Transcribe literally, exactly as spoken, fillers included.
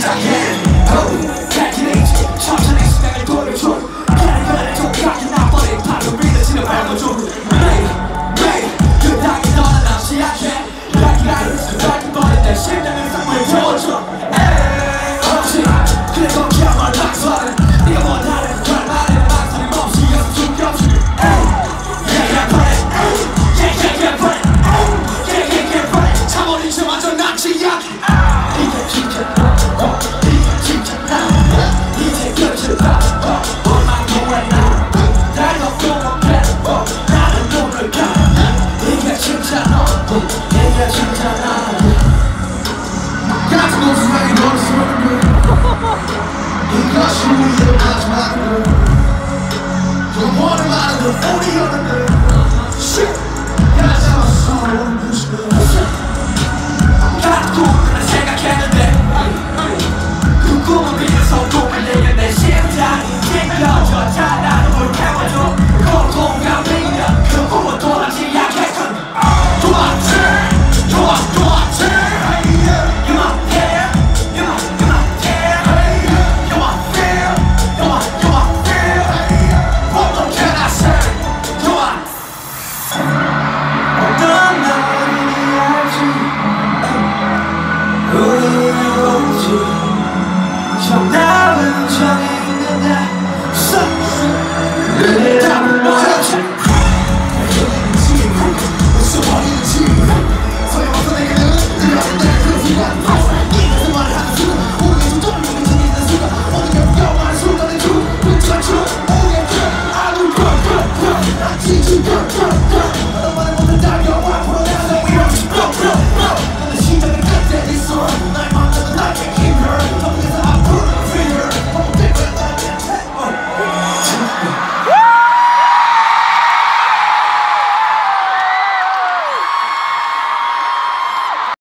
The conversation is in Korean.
시작해. calculate 천천히 시간을 돌려줘. 그래 그래 조각이 나버린 바로 믿어지는 발버둥. 매일 매일 그 땅이 너는 남지 않게 라기라기 라기 버린 내 심장을 선물 태워줘. 없지 그래 거기야말 낙서하는 네가 원하는 걸 말해는 망설임 없이 연습 숨겨주는 yeah yeah put it yeah yeah yeah put it yeah yeah yeah put it 차버린 저마저 낫지 않게 이게 진짜 너 이게 진짜 나 이제 끝을 봐 원망 동안나 날 놓고 못해 나는 눈을 가 이게 진짜 너 이게 진짜 나 같은 옷을 하게 너를 쓰는 이것이 우리의 마지막으로 영원히 많은 건 우리였는데 가져와 서로를 부수고 갖고 난 생각했는데 그 꿈은 비로소 꿈을 내려 내 심장이 찢겨져 달아놓을 태워줘 고통감이면 그 꿈은 돌아지 않겠군 도망쳐 좋아 도망쳐 You my hair You my You my hair You my feel You my You my feel What more can I say 좋아 어떤 날이 알지 우리는 없지 정답은 정해 있는데 내 답은 어렵지 웃어버리지 소용없어 내게는 늘어진 내 그 순간 이것을 말하는 순간 우리의 두 떨리는 지니는 순간 모든 게 위험한 순간의 두 끝과 주 우리의 끝 I will go go go 지지 go go go